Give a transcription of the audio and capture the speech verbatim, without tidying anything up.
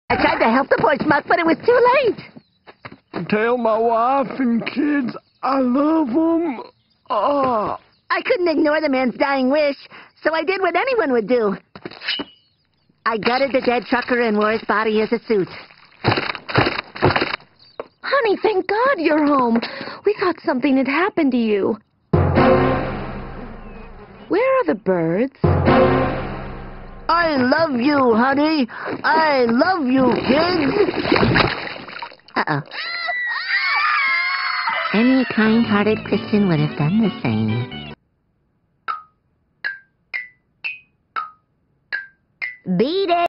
I tried to help the poor schmuck, but it was too late. Tell my wife and kids I love them. Oh. I couldn't ignore the man's dying wish, so I did what anyone would do. I gutted the dead trucker and wore his body as a suit. Honey, thank God you're home. We thought something had happened to you. Where are the birds? I love you, honey. I love you, kids. Uh-oh. Any kind-hearted Christian would have done the same. Beat it!